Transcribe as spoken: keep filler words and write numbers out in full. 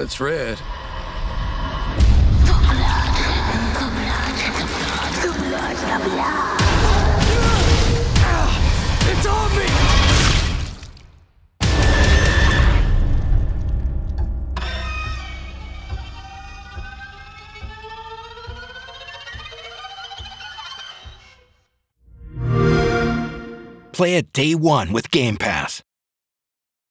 it's red. The blood. The blood. The blood. The blood. The blood. It's on me! Play it day one with Game Pass.